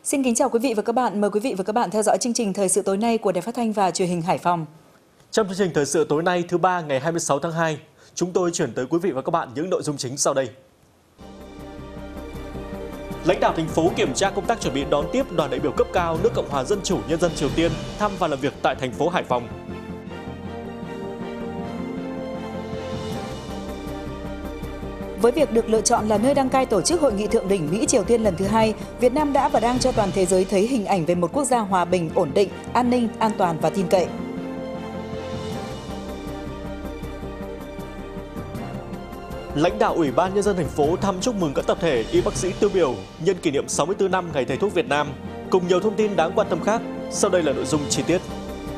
Xin kính chào quý vị và các bạn. Mời quý vị và các bạn theo dõi chương trình Thời sự tối nay của Đài Phát thanh và Truyền hình Hải Phòng. Trong chương trình Thời sự tối nay thứ ba ngày 26 tháng 2, chúng tôi chuyển tới quý vị và các bạn những nội dung chính sau đây. Lãnh đạo thành phố kiểm tra công tác chuẩn bị đón tiếp đoàn đại biểu cấp cao nước Cộng hòa Dân chủ Nhân dân Triều Tiên thăm và làm việc tại thành phố Hải Phòng. Với việc được lựa chọn là nơi đăng cai tổ chức hội nghị thượng đỉnh Mỹ-Triều Tiên lần thứ 2, Việt Nam đã và đang cho toàn thế giới thấy hình ảnh về một quốc gia hòa bình, ổn định, an ninh, an toàn và tin cậy. Lãnh đạo Ủy ban Nhân dân thành phố thăm chúc mừng các tập thể y bác sĩ tiêu biểu nhân kỷ niệm 64 năm Ngày Thầy thuốc Việt Nam, cùng nhiều thông tin đáng quan tâm khác. Sau đây là nội dung chi tiết.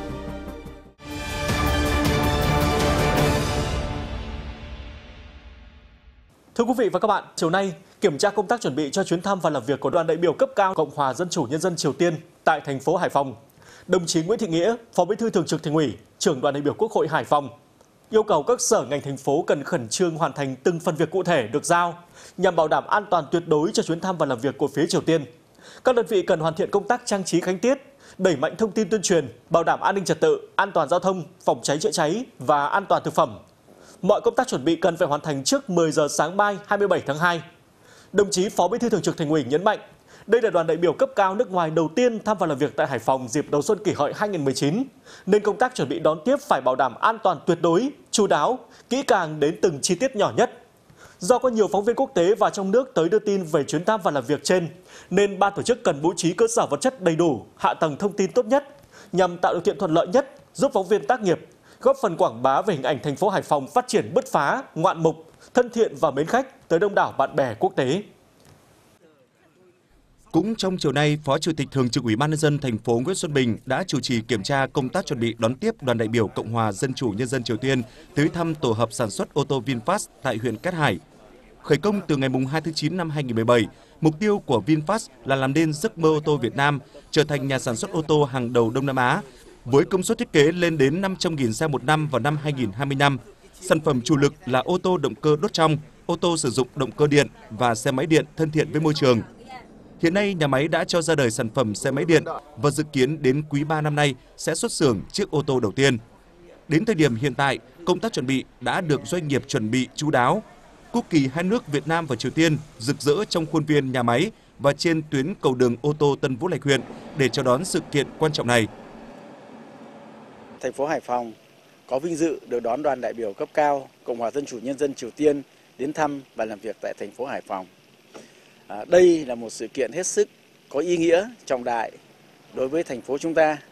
Thưa quý vị và các bạn, chiều nay, kiểm tra công tác chuẩn bị cho chuyến thăm và làm việc của đoàn đại biểu cấp cao Cộng hòa Dân chủ Nhân dân Triều Tiên tại thành phố Hải Phòng, đồng chí Nguyễn Thị Nghĩa, Phó Bí thư Thường trực Thành ủy, Trưởng đoàn đại biểu Quốc hội Hải Phòng, yêu cầu các sở ngành thành phố cần khẩn trương hoàn thành từng phần việc cụ thể được giao nhằm bảo đảm an toàn tuyệt đối cho chuyến thăm và làm việc của phía Triều Tiên. Các đơn vị cần hoàn thiện công tác trang trí khánh tiết, đẩy mạnh thông tin tuyên truyền, bảo đảm an ninh trật tự, an toàn giao thông, phòng cháy chữa cháy và an toàn thực phẩm. Mọi công tác chuẩn bị cần phải hoàn thành trước 10 giờ sáng mai 27 tháng 2. Đồng chí Phó Bí thư Thường trực Thành ủy nhấn mạnh, đây là đoàn đại biểu cấp cao nước ngoài đầu tiên thăm và làm việc tại Hải Phòng dịp đầu xuân Kỷ Hợi 2019, nên công tác chuẩn bị đón tiếp phải bảo đảm an toàn tuyệt đối, chu đáo, kỹ càng đến từng chi tiết nhỏ nhất. Do có nhiều phóng viên quốc tế và trong nước tới đưa tin về chuyến thăm và làm việc trên, nên ban tổ chức cần bố trí cơ sở vật chất đầy đủ, hạ tầng thông tin tốt nhất, nhằm tạo điều kiện thuận lợi nhất, giúp phóng viên tác nghiệp, góp phần quảng bá về hình ảnh thành phố Hải Phòng phát triển bứt phá, ngoạn mục, thân thiện và mến khách tới đông đảo bạn bè quốc tế. Cũng trong chiều nay, Phó Chủ tịch Thường trực Ủy ban Nhân dân thành phố Nguyễn Xuân Bình đã chủ trì kiểm tra công tác chuẩn bị đón tiếp đoàn đại biểu Cộng hòa Dân chủ Nhân dân Triều Tiên tới thăm tổ hợp sản xuất ô tô VinFast tại huyện Cát Hải. Khởi công từ ngày 2 tháng 9 năm 2017, mục tiêu của VinFast là làm nên giấc mơ ô tô Việt Nam trở thành nhà sản xuất ô tô hàng đầu Đông Nam Á, với công suất thiết kế lên đến 500.000 xe một năm vào năm 2025. Sản phẩm chủ lực là ô tô động cơ đốt trong, ô tô sử dụng động cơ điện và xe máy điện thân thiện với môi trường. Hiện nay, nhà máy đã cho ra đời sản phẩm xe máy điện và dự kiến đến quý 3 năm nay sẽ xuất xưởng chiếc ô tô đầu tiên. Đến thời điểm hiện tại, công tác chuẩn bị đã được doanh nghiệp chuẩn bị chu đáo. Quốc kỳ hai nước Việt Nam và Triều Tiên rực rỡ trong khuôn viên nhà máy và trên tuyến cầu đường ô tô Tân Vũ Lạch Huyện để chào đón sự kiện quan trọng này. Thành phố Hải Phòng có vinh dự được đón đoàn đại biểu cấp cao Cộng hòa Dân chủ Nhân dân Triều Tiên đến thăm và làm việc tại thành phố Hải Phòng. Đây là một sự kiện hết sức có ý nghĩa trọng đại đối với thành phố chúng ta,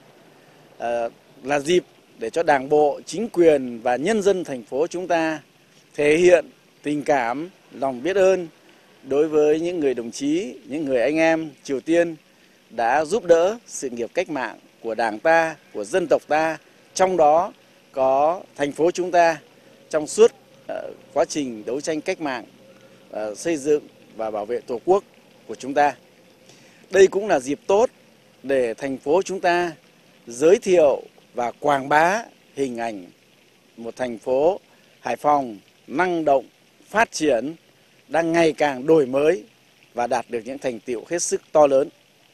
là dịp để cho Đảng bộ, chính quyền và nhân dân thành phố chúng ta thể hiện tình cảm, lòng biết ơn đối với những người đồng chí, những người anh em Triều Tiên đã giúp đỡ sự nghiệp cách mạng của Đảng ta, của dân tộc ta, trong đó có thành phố chúng ta trong suốt quá trình đấu tranh cách mạng, xây dựng và bảo vệ Tổ quốc của chúng ta. Đây cũng là dịp tốt để thành phố chúng ta giới thiệu và quảng bá hình ảnh một thành phố Hải Phòng năng động, phát triển, đang ngày càng đổi mới và đạt được những thành tựu hết sức to lớn.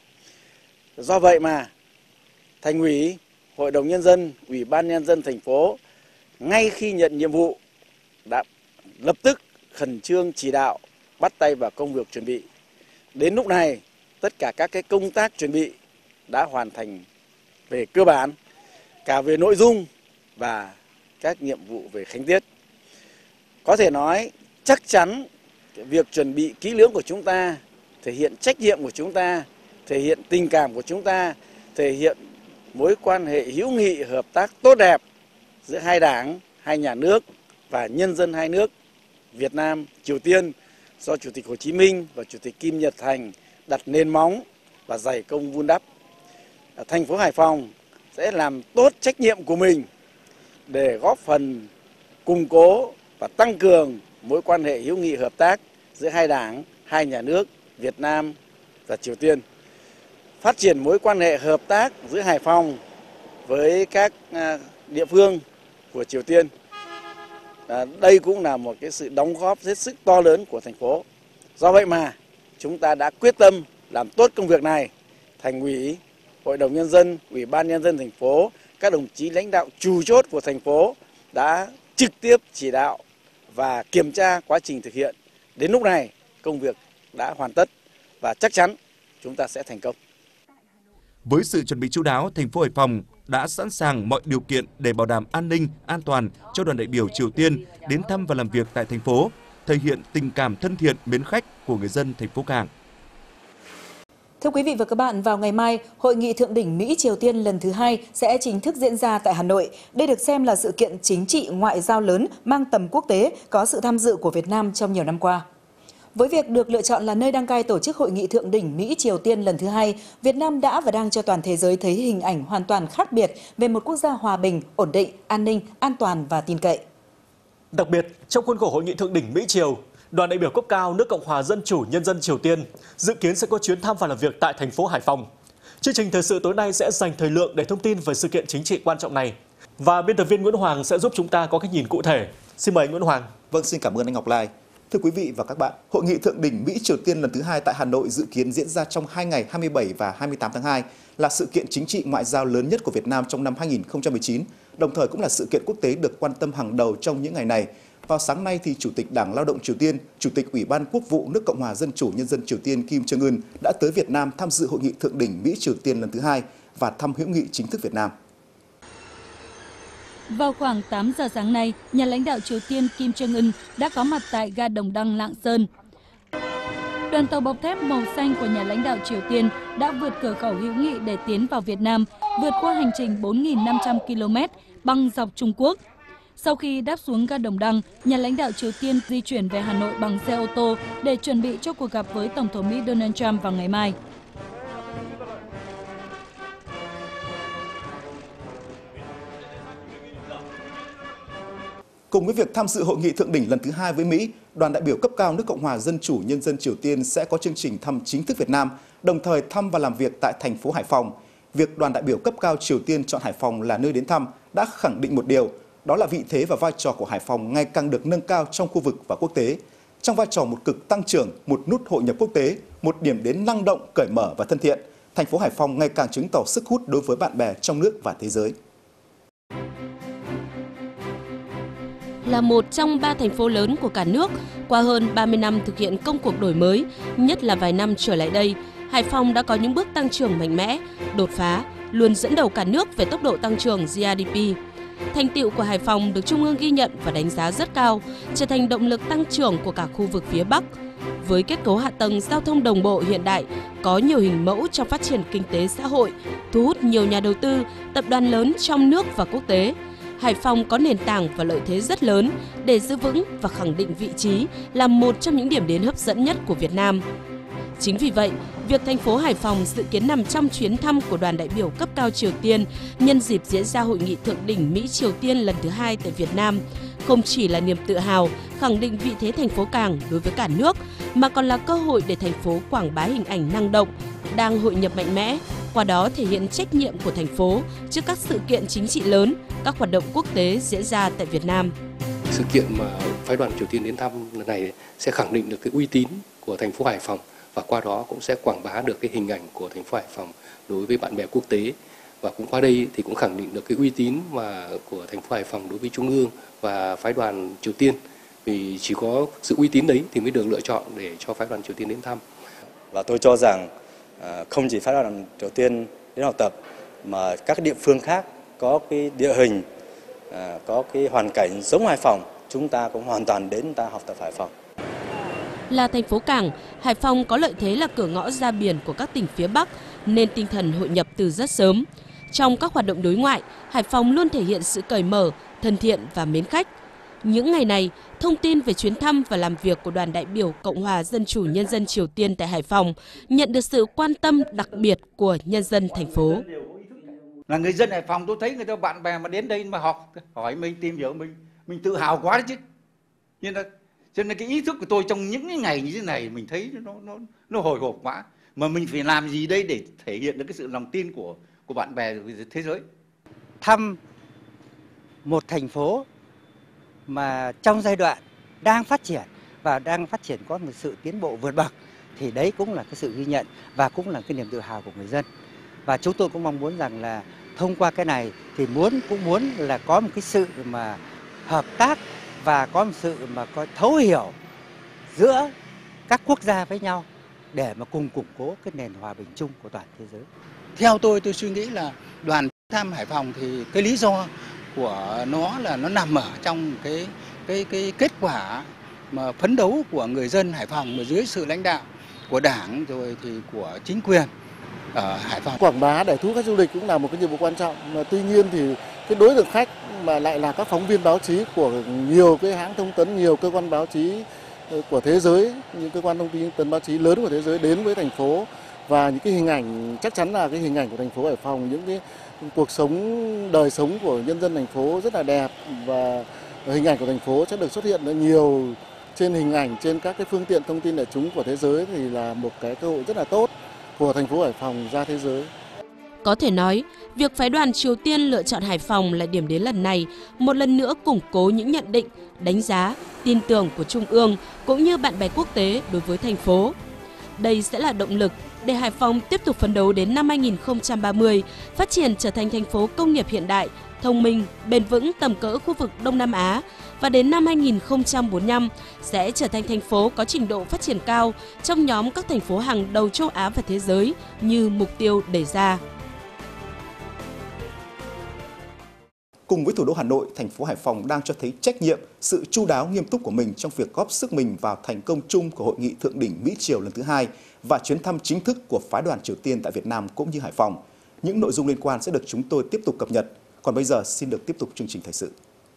Do vậy mà Thành ủy, Hội đồng Nhân dân, Ủy ban Nhân dân thành phố ngay khi nhận nhiệm vụ đã lập tức khẩn trương chỉ đạo bắt tay vào công việc chuẩn bị. Đến lúc này, tất cả các cái công tác chuẩn bị đã hoàn thành về cơ bản, cả về nội dung và các nhiệm vụ về khánh tiết. Có thể nói chắc chắn việc chuẩn bị kỹ lưỡng của chúng ta thể hiện trách nhiệm của chúng ta, thể hiện tình cảm của chúng ta, thể hiện mối quan hệ hữu nghị hợp tác tốt đẹp giữa hai đảng, hai nhà nước và nhân dân hai nước Việt Nam, Triều Tiên do Chủ tịch Hồ Chí Minh và Chủ tịch Kim Nhật Thành đặt nền móng và dày công vun đắp. Thành phố Hải Phòng sẽ làm tốt trách nhiệm của mình để góp phần củng cố và tăng cường mối quan hệ hữu nghị hợp tác giữa hai đảng, hai nhà nước Việt Nam và Triều Tiên. Phát triển mối quan hệ hợp tác giữa Hải Phòng với các địa phương của Triều Tiên. Đây cũng là một cái sự đóng góp hết sức to lớn của thành phố. Do vậy mà chúng ta đã quyết tâm làm tốt công việc này Thành ủy, Hội đồng Nhân dân, Ủy ban Nhân dân thành phố, các đồng chí lãnh đạo chủ chốt của thành phố đã trực tiếp chỉ đạo và kiểm tra quá trình thực hiện. Đến lúc này, công việc đã hoàn tất và chắc chắn chúng ta sẽ thành công. Với sự chuẩn bị chu đáo, thành phố Hải Phòng đã sẵn sàng mọi điều kiện để bảo đảm an ninh, an toàn cho đoàn đại biểu Triều Tiên đến thăm và làm việc tại thành phố, thể hiện tình cảm thân thiện, mến khách của người dân thành phố Cảng. Thưa quý vị và các bạn, vào ngày mai, Hội nghị Thượng đỉnh Mỹ-Triều Tiên lần thứ 2 sẽ chính thức diễn ra tại Hà Nội. Đây được xem là sự kiện chính trị ngoại giao lớn mang tầm quốc tế, có sự tham dự của Việt Nam trong nhiều năm qua. Với việc được lựa chọn là nơi đăng cai tổ chức Hội nghị Thượng đỉnh Mỹ-Triều Tiên lần thứ 2, Việt Nam đã và đang cho toàn thế giới thấy hình ảnh hoàn toàn khác biệt về một quốc gia hòa bình, ổn định, an ninh, an toàn và tin cậy. Đặc biệt, trong khuôn khổ Hội nghị Thượng đỉnh Mỹ-Triều, đoàn đại biểu cấp cao nước Cộng hòa Dân chủ Nhân dân Triều Tiên dự kiến sẽ có chuyến thăm và làm việc tại thành phố Hải Phòng. Chương trình thời sự tối nay sẽ dành thời lượng để thông tin về sự kiện chính trị quan trọng này. Và biên tập viên Nguyễn Hoàng sẽ giúp chúng ta có cái nhìn cụ thể. Xin mời Nguyễn Hoàng. Vâng, xin cảm ơn anh Ngọc Lai. Thưa quý vị và các bạn, Hội nghị Thượng đỉnh Mỹ-Triều Tiên lần thứ 2 tại Hà Nội dự kiến diễn ra trong 2 ngày 27 và 28 tháng 2, là sự kiện chính trị ngoại giao lớn nhất của Việt Nam trong năm 2019, đồng thời cũng là sự kiện quốc tế được quan tâm hàng đầu trong những ngày này. Vào sáng nay, thì Chủ tịch Đảng Lao động Triều Tiên, Chủ tịch Ủy ban Quốc vụ nước Cộng hòa Dân chủ Nhân dân Triều Tiên Kim Jong-un đã tới Việt Nam tham dự Hội nghị Thượng đỉnh Mỹ-Triều Tiên lần thứ 2 và thăm hữu nghị chính thức Việt Nam. Vào khoảng 8 giờ sáng nay, nhà lãnh đạo Triều Tiên Kim Jong-un đã có mặt tại ga Đồng Đăng, Lạng Sơn. Đoàn tàu bọc thép màu xanh của nhà lãnh đạo Triều Tiên đã vượt cửa khẩu hữu nghị để tiến vào Việt Nam, vượt qua hành trình 4.500 km băng dọc Trung Quốc. Sau khi đáp xuống ga Đồng Đăng, nhà lãnh đạo Triều Tiên di chuyển về Hà Nội bằng xe ô tô để chuẩn bị cho cuộc gặp với Tổng thống Mỹ Donald Trump vào ngày mai. Cùng với việc tham dự Hội nghị Thượng đỉnh lần thứ 2 với Mỹ, đoàn đại biểu cấp cao nước Cộng hòa Dân chủ Nhân dân Triều Tiên sẽ có chương trình thăm chính thức Việt Nam, đồng thời thăm và làm việc tại thành phố Hải Phòng. Việc đoàn đại biểu cấp cao Triều Tiên chọn Hải Phòng là nơi đến thăm đã khẳng định một điều, đó là vị thế và vai trò của Hải Phòng ngày càng được nâng cao trong khu vực và quốc tế. Trong vai trò một cực tăng trưởng, một nút hội nhập quốc tế, một điểm đến năng động, cởi mở và thân thiện, thành phố Hải Phòng ngày càng chứng tỏ sức hút đối với bạn bè trong nước và thế giới. Là một trong 3 thành phố lớn của cả nước, qua hơn 30 năm thực hiện công cuộc đổi mới, nhất là vài năm trở lại đây, Hải Phòng đã có những bước tăng trưởng mạnh mẽ, đột phá, luôn dẫn đầu cả nước về tốc độ tăng trưởng GDP. Thành tựu của Hải Phòng được Trung ương ghi nhận và đánh giá rất cao, trở thành động lực tăng trưởng của cả khu vực phía Bắc. Với kết cấu hạ tầng giao thông đồng bộ hiện đại, có nhiều hình mẫu trong phát triển kinh tế xã hội, thu hút nhiều nhà đầu tư, tập đoàn lớn trong nước và quốc tế, Hải Phòng có nền tảng và lợi thế rất lớn để giữ vững và khẳng định vị trí là một trong những điểm đến hấp dẫn nhất của Việt Nam. Chính vì vậy, việc thành phố Hải Phòng dự kiến nằm trong chuyến thăm của đoàn đại biểu cấp cao Triều Tiên nhân dịp diễn ra Hội nghị Thượng đỉnh Mỹ-Triều Tiên lần thứ 2 tại Việt Nam không chỉ là niềm tự hào, khẳng định vị thế thành phố Cảng đối với cả nước, mà còn là cơ hội để thành phố quảng bá hình ảnh năng động, đang hội nhập mạnh mẽ, qua đó thể hiện trách nhiệm của thành phố trước các sự kiện chính trị lớn, các hoạt động quốc tế diễn ra tại Việt Nam. Sự kiện mà phái đoàn Triều Tiên đến thăm lần này sẽ khẳng định được cái uy tín của thành phố Hải Phòng và qua đó cũng sẽ quảng bá được cái hình ảnh của thành phố Hải Phòng đối với bạn bè quốc tế, và cũng qua đây thì cũng khẳng định được cái uy tín mà của thành phố Hải Phòng đối với Trung ương và phái đoàn Triều Tiên, vì chỉ có sự uy tín đấy thì mới được lựa chọn để cho phái đoàn Triều Tiên đến thăm. Và tôi cho rằng không chỉ phái đoàn Triều Tiên đến học tập mà các địa phương khác có cái địa hình, có cái hoàn cảnh giống Hải Phòng, chúng ta cũng hoàn toàn đến ta học tập Hải Phòng. Là thành phố cảng, Hải Phòng có lợi thế là cửa ngõ ra biển của các tỉnh phía Bắc nên tinh thần hội nhập từ rất sớm. Trong các hoạt động đối ngoại, Hải Phòng luôn thể hiện sự cởi mở, thân thiện và mến khách. Những ngày này, thông tin về chuyến thăm và làm việc của đoàn đại biểu Cộng hòa Dân chủ Nhân dân Triều Tiên tại Hải Phòng nhận được sự quan tâm đặc biệt của nhân dân thành phố. Là người dân Hải Phòng, tôi thấy người ta bạn bè mà đến đây mà học, hỏi mình, tìm hiểu mình tự hào quá đấy chứ. Cho nên cái ý thức của tôi trong những cái ngày như thế này mình thấy nó hồi hộp quá. Mà mình phải làm gì đây để thể hiện được cái sự lòng tin của bạn bè thế giới. Thăm một thành phố mà trong giai đoạn đang phát triển và đang phát triển có một sự tiến bộ vượt bậc thì đấy cũng là cái sự ghi nhận và cũng là cái niềm tự hào của người dân. Và chúng tôi cũng mong muốn rằng là thông qua cái này thì cũng muốn là có một cái sự mà hợp tác và có một sự mà có thấu hiểu giữa các quốc gia với nhau để mà cùng củng cố cái nền hòa bình chung của toàn thế giới. Theo tôi suy nghĩ là đoàn thăm Hải Phòng thì cái lý do của nó là nó nằm ở trong cái kết quả mà phấn đấu của người dân Hải Phòng mà dưới sự lãnh đạo của Đảng rồi thì của chính quyền ở Hải Phòng. Quảng bá để thu hút khách du lịch cũng là một cái nhiệm vụ quan trọng, mà tuy nhiên thì cái đối tượng khách mà lại là các phóng viên báo chí của nhiều cái hãng thông tấn, nhiều cơ quan báo chí của thế giới, những cơ quan thông tấn báo chí lớn của thế giới đến với thành phố, và những cái hình ảnh chắc chắn là cái hình ảnh của thành phố Hải Phòng, những cái cuộc sống, đời sống của nhân dân thành phố rất là đẹp, và hình ảnh của thành phố sẽ được xuất hiện nhiều trên hình ảnh trên các cái phương tiện thông tin đại chúng của thế giới, thì là một cái cơ hội rất là tốt của thành phố Hải Phòng ra thế giới. Có thể nói, việc phái đoàn Triều Tiên lựa chọn Hải Phòng là điểm đến lần này, một lần nữa củng cố những nhận định, đánh giá, tin tưởng của Trung ương cũng như bạn bè quốc tế đối với thành phố. Đây sẽ là động lực để Hải Phòng tiếp tục phấn đấu đến năm 2030, phát triển trở thành thành phố công nghiệp hiện đại, thông minh, bền vững tầm cỡ khu vực Đông Nam Á, và đến năm 2045 sẽ trở thành thành phố có trình độ phát triển cao trong nhóm các thành phố hàng đầu châu Á và thế giới như mục tiêu đề ra. Cùng với thủ đô Hà Nội, thành phố Hải Phòng đang cho thấy trách nhiệm, sự chu đáo nghiêm túc của mình trong việc góp sức mình vào thành công chung của Hội nghị Thượng đỉnh Mỹ-Triều lần thứ 2 và chuyến thăm chính thức của phái đoàn Triều Tiên tại Việt Nam cũng như Hải Phòng. Những nội dung liên quan sẽ được chúng tôi tiếp tục cập nhật. Còn bây giờ xin được tiếp tục chương trình thời sự.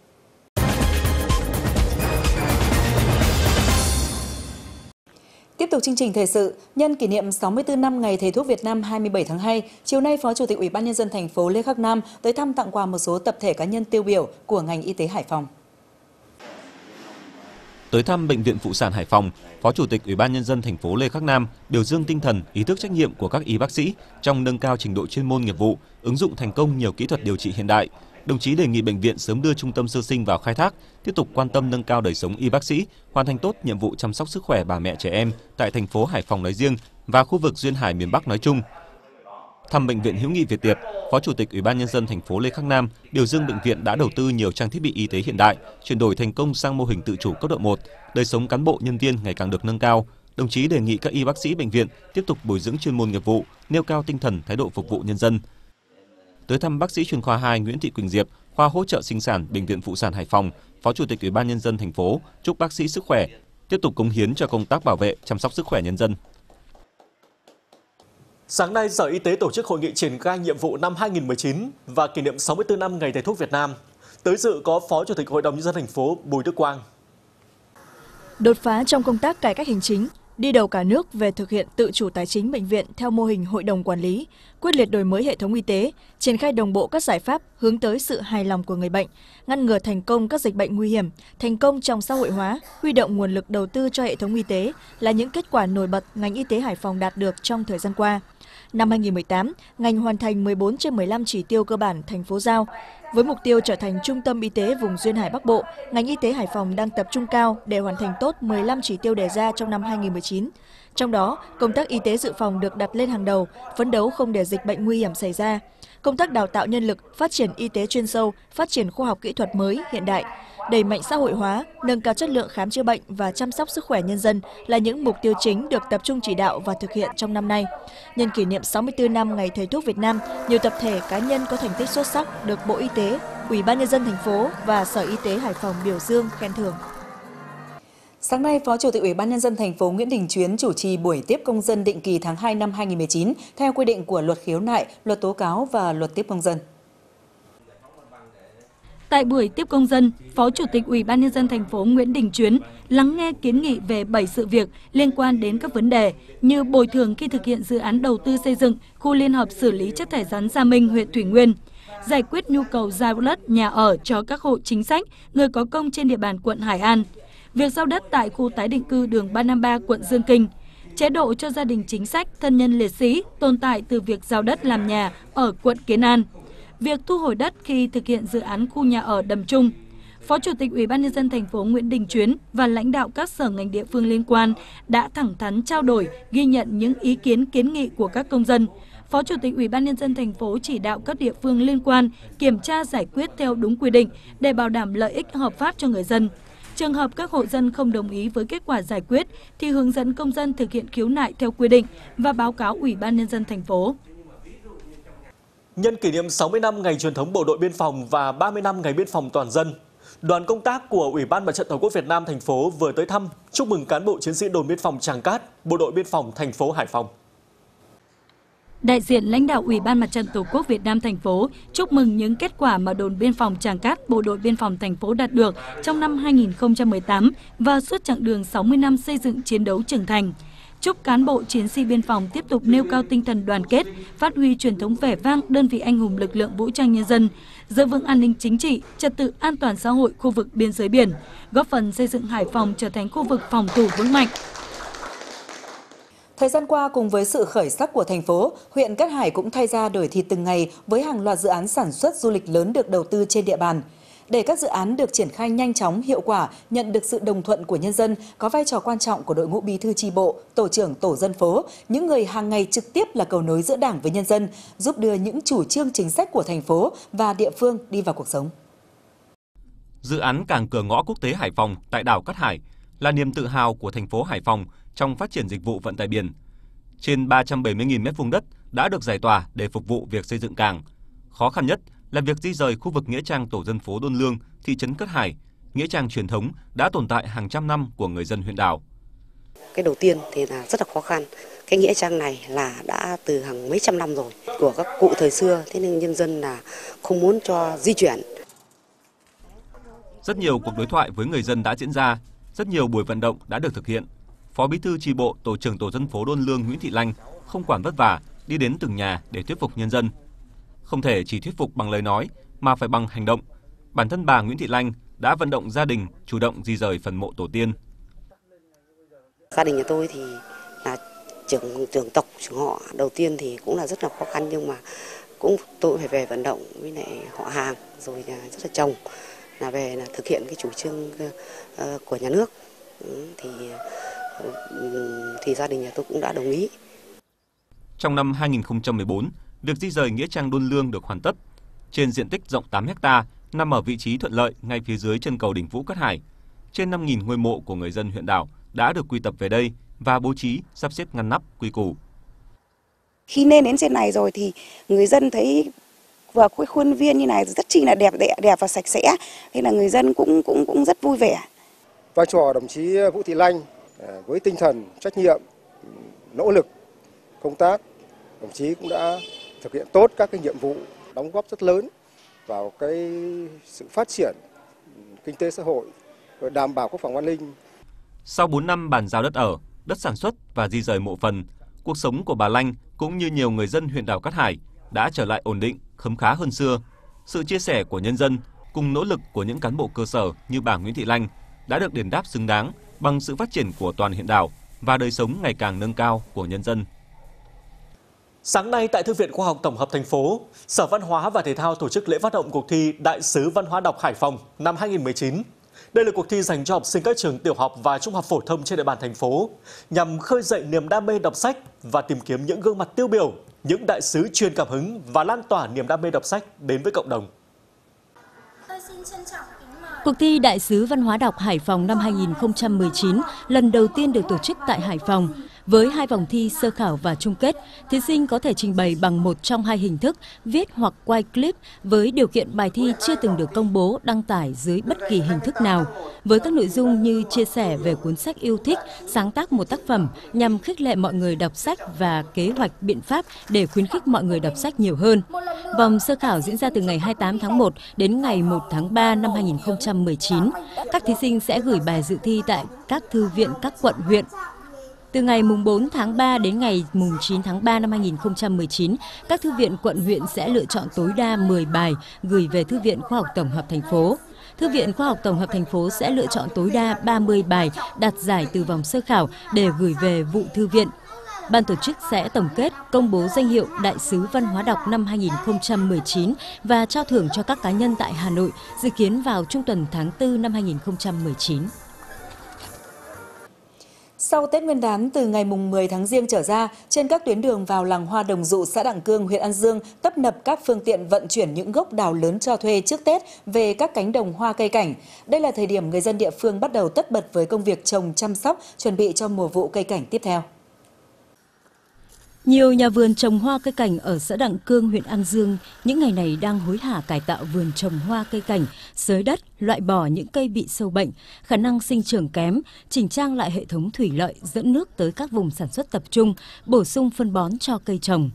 Tiếp tục chương trình thời sự, nhân kỷ niệm 64 năm Ngày Thầy thuốc Việt Nam 27 tháng 2, chiều nay Phó Chủ tịch Ủy ban Nhân dân thành phố Lê Khắc Nam tới thăm tặng quà một số tập thể cá nhân tiêu biểu của ngành y tế Hải Phòng. Tới thăm Bệnh viện Phụ sản Hải Phòng, Phó Chủ tịch Ủy ban Nhân dân thành phố Lê Khắc Nam biểu dương tinh thần, ý thức trách nhiệm của các y bác sĩ trong nâng cao trình độ chuyên môn nghiệp vụ, ứng dụng thành công nhiều kỹ thuật điều trị hiện đại. Đồng chí đề nghị bệnh viện sớm đưa trung tâm sơ sinh vào khai thác, tiếp tục quan tâm nâng cao đời sống y bác sĩ, hoàn thành tốt nhiệm vụ chăm sóc sức khỏe bà mẹ trẻ em tại thành phố Hải Phòng nói riêng và khu vực duyên hải miền Bắc nói chung. Thăm Bệnh viện Hữu nghị Việt Tiệp, Phó Chủ tịch Ủy ban Nhân dân thành phố Lê Khắc Nam biểu dương bệnh viện đã đầu tư nhiều trang thiết bị y tế hiện đại, chuyển đổi thành công sang mô hình tự chủ cấp độ 1, đời sống cán bộ nhân viên ngày càng được nâng cao. Đồng chí đề nghị các y bác sĩ bệnh viện tiếp tục bồi dưỡng chuyên môn nghiệp vụ, nêu cao tinh thần, thái độ phục vụ nhân dân. Tới thăm bác sĩ chuyên khoa 2 Nguyễn Thị Quỳnh Diệp, khoa hỗ trợ sinh sản Bệnh viện Phụ sản Hải Phòng, Phó Chủ tịch Ủy ban Nhân dân thành phố chúc bác sĩ sức khỏe, tiếp tục cống hiến cho công tác bảo vệ, chăm sóc sức khỏe nhân dân. Sáng nay, Sở Y tế tổ chức hội nghị triển khai nhiệm vụ năm 2019 và kỷ niệm 64 năm Ngày Thầy thuốc Việt Nam. Tới dự có Phó Chủ tịch Hội đồng Nhân dân thành phố Bùi Đức Quang. Đột phá trong công tác cải cách hành chính, đi đầu cả nước về thực hiện tự chủ tài chính bệnh viện theo mô hình hội đồng quản lý, quyết liệt đổi mới hệ thống y tế, triển khai đồng bộ các giải pháp hướng tới sự hài lòng của người bệnh, ngăn ngừa thành công các dịch bệnh nguy hiểm, thành công trong xã hội hóa, huy động nguồn lực đầu tư cho hệ thống y tế là những kết quả nổi bật ngành y tế Hải Phòng đạt được trong thời gian qua. Năm 2018, ngành hoàn thành 14 trên 15 chỉ tiêu cơ bản thành phố giao. Với mục tiêu trở thành trung tâm y tế vùng duyên hải Bắc Bộ, ngành y tế Hải Phòng đang tập trung cao để hoàn thành tốt 15 chỉ tiêu đề ra trong năm 2019. Trong đó, công tác y tế dự phòng được đặt lên hàng đầu, phấn đấu không để dịch bệnh nguy hiểm xảy ra. Công tác đào tạo nhân lực, phát triển y tế chuyên sâu, phát triển khoa học kỹ thuật mới, hiện đại, đẩy mạnh xã hội hóa, nâng cao chất lượng khám chữa bệnh và chăm sóc sức khỏe nhân dân là những mục tiêu chính được tập trung chỉ đạo và thực hiện trong năm nay. Nhân kỷ niệm 64 năm Ngày Thầy thuốc Việt Nam, nhiều tập thể cá nhân có thành tích xuất sắc được Bộ Y tế, Ủy ban Nhân dân thành phố và Sở Y tế Hải Phòng biểu dương, khen thưởng. Sáng nay, Phó Chủ tịch Ủy ban Nhân dân thành phố Nguyễn Đình Chuyến chủ trì buổi tiếp công dân định kỳ tháng 2 năm 2019 theo quy định của Luật khiếu nại, Luật tố cáo và Luật tiếp công dân. Tại buổi tiếp công dân, Phó Chủ tịch Ủy ban Nhân dân thành phố Nguyễn Đình Chuyến lắng nghe kiến nghị về 7 sự việc liên quan đến các vấn đề như bồi thường khi thực hiện dự án đầu tư xây dựng khu liên hợp xử lý chất thải rắn Gia Minh, huyện Thủy Nguyên, giải quyết nhu cầu giao đất nhà ở cho các hộ chính sách, người có công trên địa bàn quận Hải An, việc giao đất tại khu tái định cư đường 353 quận Dương Kinh, chế độ cho gia đình chính sách, thân nhân liệt sĩ tồn tại từ việc giao đất làm nhà ở quận Kiến An, việc thu hồi đất khi thực hiện dự án khu nhà ở Đầm Trung, Phó Chủ tịch Ủy ban Nhân dân thành phố Nguyễn Đình Chuyến và lãnh đạo các sở ngành địa phương liên quan đã thẳng thắn trao đổi, ghi nhận những ý kiến kiến nghị của các công dân. Phó Chủ tịch Ủy ban Nhân dân thành phố chỉ đạo các địa phương liên quan kiểm tra giải quyết theo đúng quy định để bảo đảm lợi ích hợp pháp cho người dân. Trường hợp các hộ dân không đồng ý với kết quả giải quyết thì hướng dẫn công dân thực hiện khiếu nại theo quy định và báo cáo Ủy ban Nhân dân thành phố. Nhân kỷ niệm 60 năm ngày truyền thống Bộ đội Biên phòng và 30 năm ngày biên phòng toàn dân, đoàn công tác của Ủy ban Mặt trận Tổ quốc Việt Nam thành phố vừa tới thăm, chúc mừng cán bộ chiến sĩ đồn biên phòng Tràng Cát, Bộ đội Biên phòng thành phố Hải Phòng. Đại diện lãnh đạo Ủy ban Mặt trận Tổ quốc Việt Nam thành phố chúc mừng những kết quả mà đồn biên phòng Tràng Cát, Bộ đội Biên phòng thành phố đạt được trong năm 2018 và suốt chặng đường 60 năm xây dựng chiến đấu trưởng thành. Chúc cán bộ chiến sĩ biên phòng tiếp tục nêu cao tinh thần đoàn kết, phát huy truyền thống vẻ vang đơn vị anh hùng lực lượng vũ trang nhân dân, giữ vững an ninh chính trị, trật tự an toàn xã hội khu vực biên giới biển, góp phần xây dựng Hải Phòng trở thành khu vực phòng thủ vững mạnh. Thời gian qua, cùng với sự khởi sắc của thành phố, huyện Cát Hải cũng thay ra đổi thịt từng ngày với hàng loạt dự án sản xuất du lịch lớn được đầu tư trên địa bàn. Để các dự án được triển khai nhanh chóng, hiệu quả, nhận được sự đồng thuận của nhân dân, có vai trò quan trọng của đội ngũ bí thư chi bộ, tổ trưởng tổ dân phố, những người hàng ngày trực tiếp là cầu nối giữa Đảng với nhân dân, giúp đưa những chủ trương chính sách của thành phố và địa phương đi vào cuộc sống. Dự án cảng cửa ngõ quốc tế Hải Phòng tại đảo Cát Hải là niềm tự hào của thành phố Hải Phòng trong phát triển dịch vụ vận tải biển. Trên 370.000 m2 đất đã được giải tỏa để phục vụ việc xây dựng cảng. Khó khăn nhất là việc di rời khu vực nghĩa trang tổ dân phố Đôn Lương, thị trấn Cát Hải, nghĩa trang truyền thống đã tồn tại hàng trăm năm của người dân huyện đảo. Cái đầu tiên thì là rất là khó khăn. Cái nghĩa trang này là đã từ hàng mấy trăm năm rồi của các cụ thời xưa, thế nên nhân dân là không muốn cho di chuyển. Rất nhiều cuộc đối thoại với người dân đã diễn ra, rất nhiều buổi vận động đã được thực hiện. Phó Bí thư chi bộ, tổ trưởng tổ dân phố Đôn Lương Nguyễn Thị Lanh không quản vất vả đi đến từng nhà để thuyết phục nhân dân. Không thể chỉ thuyết phục bằng lời nói mà phải bằng hành động. Bản thân bà Nguyễn Thị Lanh đã vận động gia đình chủ động di rời phần mộ tổ tiên. Gia đình nhà tôi thì là trưởng tộc, trưởng họ. Đầu tiên thì cũng là rất là khó khăn, nhưng mà tôi phải về vận động với lại họ hàng, rồi là rất là chồng là về là thực hiện cái chủ trương của nhà nước. Thì gia đình nhà tôi cũng đã đồng ý. Trong năm 2014, việc di rời nghĩa trang Đôn Lương được hoàn tất. Trên diện tích rộng 8 ha, nằm ở vị trí thuận lợi ngay phía dưới chân cầu đỉnh Vũ Cát Hải. Trên 5.000 ngôi mộ của người dân huyện đảo đã được quy tập về đây và bố trí sắp xếp ngăn nắp quy củ. Khi lên đến trên này rồi thì người dân thấy vừa cái khuôn viên như này rất chi là đẹp và sạch sẽ, thế là người dân cũng rất vui vẻ. Vai trò đồng chí Vũ Thị Lanh với tinh thần trách nhiệm, nỗ lực công tác, đồng chí cũng đã thực hiện tốt các cái nhiệm vụ, đóng góp rất lớn vào cái sự phát triển kinh tế xã hội, rồi đảm bảo quốc phòng an ninh. Sau 4 năm bàn giao đất ở, đất sản xuất và di rời mộ phần, cuộc sống của bà Lanh cũng như nhiều người dân huyện đảo Cát Hải đã trở lại ổn định, khấm khá hơn xưa. Sự chia sẻ của nhân dân cùng nỗ lực của những cán bộ cơ sở như bà Nguyễn Thị Lanh đã được đền đáp xứng đáng bằng sự phát triển của toàn huyện đảo và đời sống ngày càng nâng cao của nhân dân. Sáng nay tại Thư viện Khoa học Tổng hợp thành phố, Sở Văn hóa và Thể thao tổ chức lễ phát động cuộc thi Đại sứ Văn hóa đọc Hải Phòng năm 2019. Đây là cuộc thi dành cho học sinh các trường tiểu học và trung học phổ thông trên địa bàn thành phố, nhằm khơi dậy niềm đam mê đọc sách và tìm kiếm những gương mặt tiêu biểu, những đại sứ truyền cảm hứng và lan tỏa niềm đam mê đọc sách đến với cộng đồng. Cuộc thi Đại sứ Văn hóa đọc Hải Phòng năm 2019 lần đầu tiên được tổ chức tại Hải Phòng. Với 2 vòng thi sơ khảo và chung kết, thí sinh có thể trình bày bằng một trong 2 hình thức, viết hoặc quay clip với điều kiện bài thi chưa từng được công bố, đăng tải dưới bất kỳ hình thức nào. Với các nội dung như chia sẻ về cuốn sách yêu thích, sáng tác một tác phẩm nhằm khích lệ mọi người đọc sách và kế hoạch biện pháp để khuyến khích mọi người đọc sách nhiều hơn. Vòng sơ khảo diễn ra từ ngày 28 tháng 1 đến ngày 1 tháng 3 năm 2019. Các thí sinh sẽ gửi bài dự thi tại các thư viện các quận, huyện. Từ ngày mùng 4 tháng 3 đến ngày mùng 9 tháng 3 năm 2019, các thư viện quận huyện sẽ lựa chọn tối đa 10 bài gửi về Thư viện Khoa học Tổng hợp thành phố. Thư viện Khoa học Tổng hợp thành phố sẽ lựa chọn tối đa 30 bài đạt giải từ vòng sơ khảo để gửi về vụ thư viện. ban tổ chức sẽ tổng kết, công bố danh hiệu Đại sứ Văn hóa đọc năm 2019 và trao thưởng cho các cá nhân tại Hà Nội, dự kiến vào trung tuần tháng 4 năm 2019. Sau Tết Nguyên đán, từ ngày 10 tháng Giêng trở ra, trên các tuyến đường vào làng hoa Đồng Dụ, xã Đặng Cương, huyện An Dương tấp nập các phương tiện vận chuyển những gốc đào lớn cho thuê trước Tết về các cánh đồng hoa cây cảnh. Đây là thời điểm người dân địa phương bắt đầu tất bật với công việc trồng chăm sóc, chuẩn bị cho mùa vụ cây cảnh tiếp theo. Nhiều nhà vườn trồng hoa cây cảnh ở xã Đặng Cương, huyện An Dương những ngày này đang hối hả cải tạo vườn trồng hoa cây cảnh, xới đất, loại bỏ những cây bị sâu bệnh, khả năng sinh trưởng kém, chỉnh trang lại hệ thống thủy lợi dẫn nước tới các vùng sản xuất tập trung, bổ sung phân bón cho cây trồng.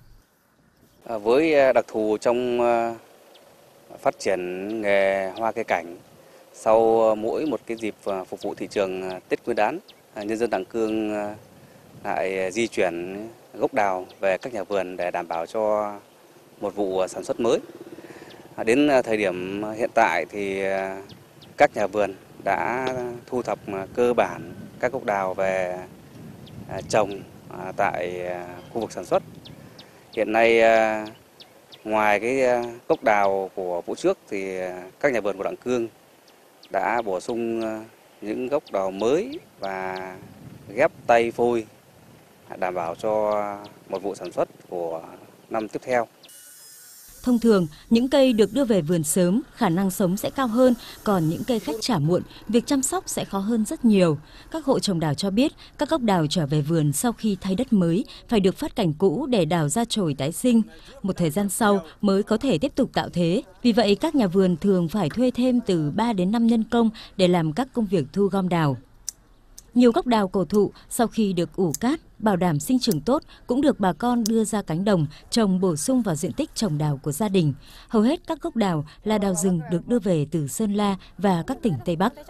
Với đặc thù trong phát triển nghề hoa cây cảnh, sau mỗi một cái dịp phục vụ thị trường Tết Nguyên đán, nhân dân Đặng Cương lại di chuyển gốc đào về các nhà vườn để đảm bảo cho một vụ sản xuất mới. Đến thời điểm hiện tại thì các nhà vườn đã thu thập cơ bản các gốc đào về trồng tại khu vực sản xuất. Hiện nay ngoài cái gốc đào của vụ trước thì các nhà vườn của Đặng Cương đã bổ sung những gốc đào mới và ghép tay phôi đảm bảo cho một vụ sản xuất của năm tiếp theo. Thông thường, những cây được đưa về vườn sớm, khả năng sống sẽ cao hơn, còn những cây khách trả muộn, việc chăm sóc sẽ khó hơn rất nhiều. Các hộ trồng đào cho biết, các gốc đào trở về vườn sau khi thay đất mới phải được phát cành cũ để đào ra chồi tái sinh. Một thời gian sau mới có thể tiếp tục tạo thế. Vì vậy, các nhà vườn thường phải thuê thêm từ 3 đến 5 nhân công để làm các công việc thu gom đào. Nhiều gốc đào cổ thụ sau khi được ủ cát, bảo đảm sinh trưởng tốt cũng được bà con đưa ra cánh đồng trồng bổ sung vào diện tích trồng đào của gia đình. Hầu hết các gốc đào là đào rừng được đưa về từ Sơn La và các tỉnh Tây Bắc.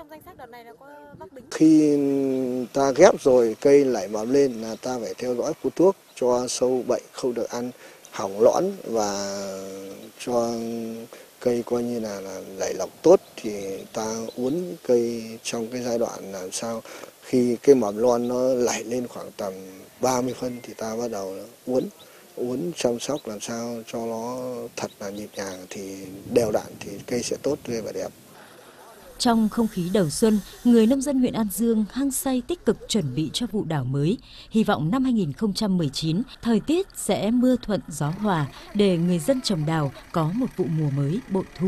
Khi ta ghép rồi cây nảy mầm lên là ta phải theo dõi phun thuốc cho sâu bệnh không được ăn hỏng lõn và cho cây coi như là nảy lọc tốt, thì ta uốn cây trong cái giai đoạn làm sao khi cái mầm non nó nảy lên khoảng tầm 30 phân thì ta bắt đầu uốn chăm sóc làm sao cho nó thật là nhịp nhàng thì đều đặn thì cây sẽ tốt tươi và đẹp. Trong không khí đầu xuân, người nông dân huyện An Dương hăng say tích cực chuẩn bị cho vụ đào mới. Hy vọng năm 2019, thời tiết sẽ mưa thuận gió hòa để người dân trồng đào có một vụ mùa mới bội thu.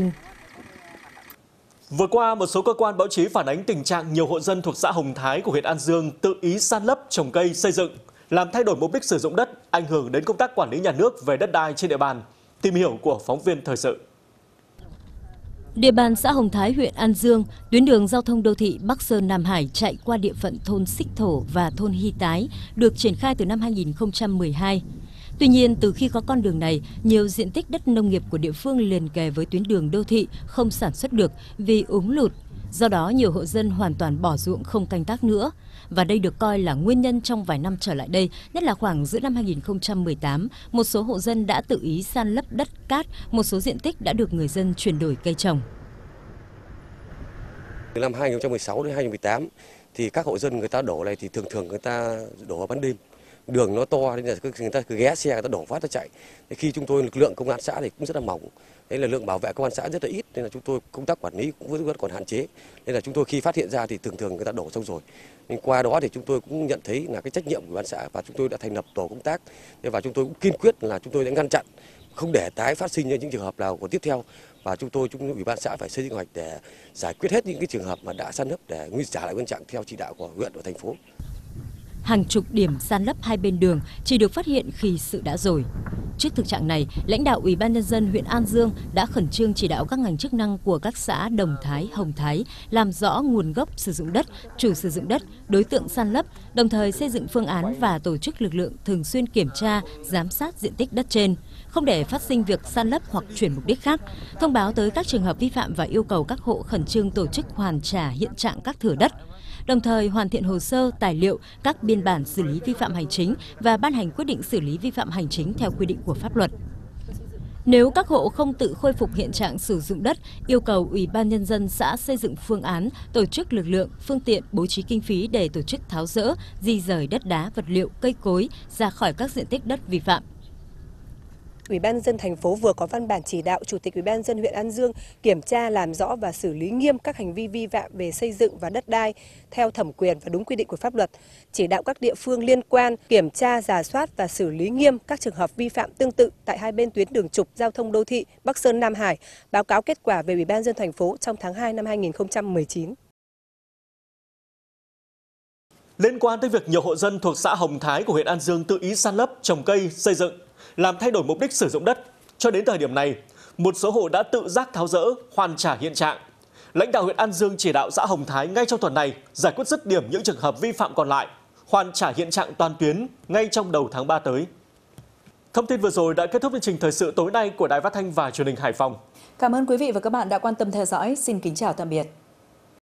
Vừa qua, một số cơ quan báo chí phản ánh tình trạng nhiều hộ dân thuộc xã Hồng Thái của huyện An Dương tự ý san lấp trồng cây xây dựng, làm thay đổi mục đích sử dụng đất, ảnh hưởng đến công tác quản lý nhà nước về đất đai trên địa bàn. Tìm hiểu của phóng viên thời sự. Địa bàn xã Hồng Thái, huyện An Dương, tuyến đường giao thông đô thị Bắc Sơn Nam Hải chạy qua địa phận thôn Xích Thổ và thôn Hy Tái được triển khai từ năm 2012. Tuy nhiên, từ khi có con đường này, nhiều diện tích đất nông nghiệp của địa phương liền kề với tuyến đường đô thị không sản xuất được vì úng lụt. Do đó, nhiều hộ dân hoàn toàn bỏ ruộng không canh tác nữa. Và đây được coi là nguyên nhân trong vài năm trở lại đây, nhất là khoảng giữa năm 2018, một số hộ dân đã tự ý san lấp đất cát, một số diện tích đã được người dân chuyển đổi cây trồng. Từ năm 2016 đến 2018 thì các hộ dân người ta đổ này thì thường người ta đổ vào ban đêm. Đường nó to nên là người ta cứ ghé xe người ta đổ phát nó chạy. Khi chúng tôi lực lượng công an xã thì cũng rất là mỏng. Đấy là lượng bảo vệ công an xã rất là ít nên là chúng tôi công tác quản lý cũng vẫn còn hạn chế. Nên là chúng tôi khi phát hiện ra thì thường người ta đổ xong rồi. Nên qua đó thì chúng tôi cũng nhận thấy là cái trách nhiệm của ban xã và chúng tôi đã thành lập tổ công tác và chúng tôi cũng kiên quyết là chúng tôi đã ngăn chặn không để tái phát sinh những trường hợp nào của tiếp theo, và chúng ủy ban xã phải xây dựng kế hoạch để giải quyết hết những cái trường hợp mà đã san lấp để trả lại nguyên trạng theo chỉ đạo của huyện và thành phố. Hàng chục điểm san lấp hai bên đường chỉ được phát hiện khi sự đã rồi. Trước thực trạng này, lãnh đạo Ủy ban Nhân dân huyện An Dương đã khẩn trương chỉ đạo các ngành chức năng của các xã Đồng Thái, Hồng Thái làm rõ nguồn gốc sử dụng đất, chủ sử dụng đất, đối tượng san lấp, đồng thời xây dựng phương án và tổ chức lực lượng thường xuyên kiểm tra, giám sát diện tích đất trên, không để phát sinh việc san lấp hoặc chuyển mục đích khác, thông báo tới các trường hợp vi phạm và yêu cầu các hộ khẩn trương tổ chức hoàn trả hiện trạng các thửa đất. Đồng thời hoàn thiện hồ sơ, tài liệu, các biên bản xử lý vi phạm hành chính và ban hành quyết định xử lý vi phạm hành chính theo quy định của pháp luật. Nếu các hộ không tự khôi phục hiện trạng sử dụng đất, yêu cầu Ủy ban Nhân dân xã xây dựng phương án, tổ chức lực lượng, phương tiện, bố trí kinh phí để tổ chức tháo dỡ, di rời đất đá, vật liệu, cây cối ra khỏi các diện tích đất vi phạm. Ủy ban nhân dân thành phố vừa có văn bản chỉ đạo Chủ tịch Ủy ban nhân dân huyện An Dương kiểm tra, làm rõ và xử lý nghiêm các hành vi vi phạm về xây dựng và đất đai theo thẩm quyền và đúng quy định của pháp luật. Chỉ đạo các địa phương liên quan kiểm tra, rà soát và xử lý nghiêm các trường hợp vi phạm tương tự tại hai bên tuyến đường trục giao thông đô thị Bắc Sơn, Nam Hải, báo cáo kết quả về Ủy ban nhân dân thành phố trong tháng 2 năm 2019. Liên quan tới việc nhiều hộ dân thuộc xã Hồng Thái của huyện An Dương tự ý san lấp, trồng cây, xây dựng, làm thay đổi mục đích sử dụng đất, cho đến thời điểm này, một số hộ đã tự giác tháo dỡ, hoàn trả hiện trạng. Lãnh đạo huyện An Dương chỉ đạo xã Hồng Thái ngay trong tuần này giải quyết dứt điểm những trường hợp vi phạm còn lại, hoàn trả hiện trạng toàn tuyến ngay trong đầu tháng 3 tới. Thông tin vừa rồi đã kết thúc chương trình thời sự tối nay của Đài Phát thanh và Truyền hình Hải Phòng. Cảm ơn quý vị và các bạn đã quan tâm theo dõi. Xin kính chào tạm biệt.